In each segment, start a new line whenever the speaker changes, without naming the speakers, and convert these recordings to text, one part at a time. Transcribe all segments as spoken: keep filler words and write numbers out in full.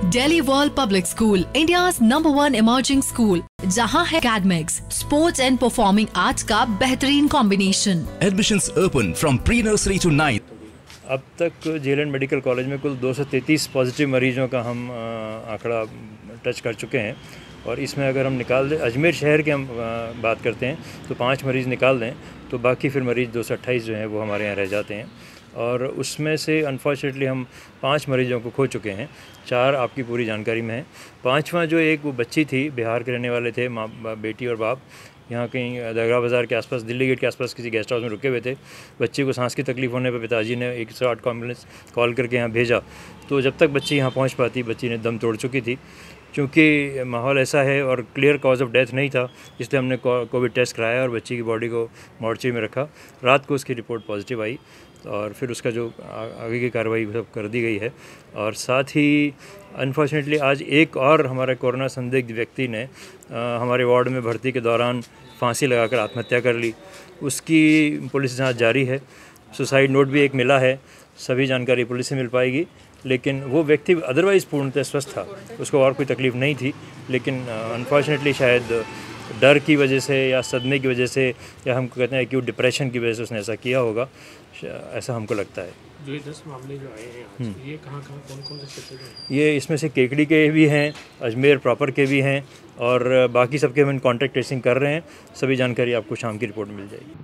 Delhi world public school, India's number one emerging school, जहां है academics, sports and performing arts का बेहतरीन combination.
Admissions open from pre-nursery to ninth.
अब तक JLN medical college में कुल दो सौ तैंतीस पॉजिटिव मरीजों का हम आंकड़ा टच कर चुके हैं और इसमें अगर हम निकाल दें, अजमेर शहर की हम बात करते हैं तो पाँच मरीज़ निकाल दें तो बाकी फिर मरीज़ दो सौ अट्ठाईस जो हैं वो हमारे यहाँ रह जाते हैं और उसमें से अनफॉर्चुनेटली हम पाँच मरीज़ों को खो चुके हैं। चार आपकी पूरी जानकारी में है। पाँचवा जो एक वो बच्ची थी, बिहार के रहने वाले थे, माँ बेटी और बाप, यहाँ कहीं दरगाह बाज़ार के आसपास, दिल्ली गेट के आसपास किसी गेस्ट हाउस में रुके हुए थे। बच्ची को सांस की तकलीफ़ होने पर पिताजी ने एक सौ आठ एम्बुलेंस कॉल करके यहाँ भेजा, तो जब तक बच्ची यहाँ पहुँच पाती बच्ची ने दम तोड़ चुकी थी। क्योंकि माहौल ऐसा है और क्लियर कॉज ऑफ डेथ नहीं था, इसलिए हमने कोविड टेस्ट कराया और बच्ची की बॉडी को मॉर्चरी में रखा। रात को उसकी रिपोर्ट पॉजिटिव आई और फिर उसका जो आगे की कार्रवाई सब कर दी गई है। और साथ ही अनफॉर्चुनेटली आज एक और हमारा कोरोना संदिग्ध व्यक्ति ने आ, हमारे वार्ड में भर्ती के दौरान फांसी लगाकर आत्महत्या कर ली। उसकी पुलिस जांच जारी है। सुसाइड नोट भी एक मिला है, सभी जानकारी पुलिस से मिल पाएगी। लेकिन वो व्यक्ति अदरवाइज़ पूर्णतः स्वस्थ था, उसको और कोई तकलीफ़ नहीं थी, लेकिन अनफॉर्चुनेटली शायद डर की वजह से या सदमे की वजह से या हम कहते हैं एक्यूट डिप्रेशन की वजह से उसने ऐसा किया होगा, ऐसा हमको लगता है।
जो ये दस मामले जो आए हैं आज, ये कहाँ कहाँ कौन कौन से क्षेत्र के हैं?
ये इसमें से केकड़ी के भी हैं, अजमेर प्रॉपर के भी हैं और बाकी सबके हम कॉन्टैक्ट ट्रेसिंग कर रहे हैं। सभी जानकारी आपको शाम की रिपोर्ट में मिल जाएगी।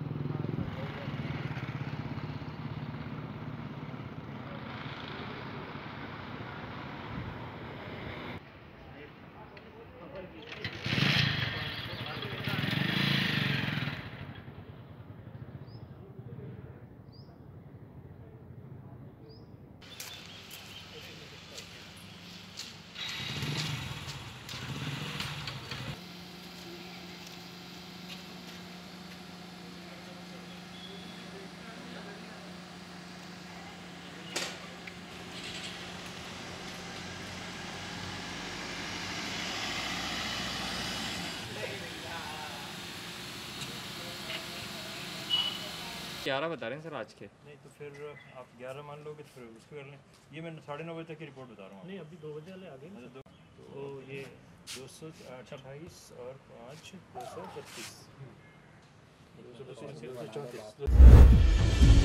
ग्यारह बता रहे हैं सर आज के।
नहीं तो फिर आप ग्यारह मान लोगे तो फिर उसको कर लें। ये मैं साढ़े नौ बजे तक की रिपोर्ट बता रहा हूँ।
नहीं, अभी दो बजे वाले आ गए।
तो ये दो सौ अट्ठाईस और पाँच दो सौ बत्तीस, दो सौ बत्तीस, दो सौ चौंतीस।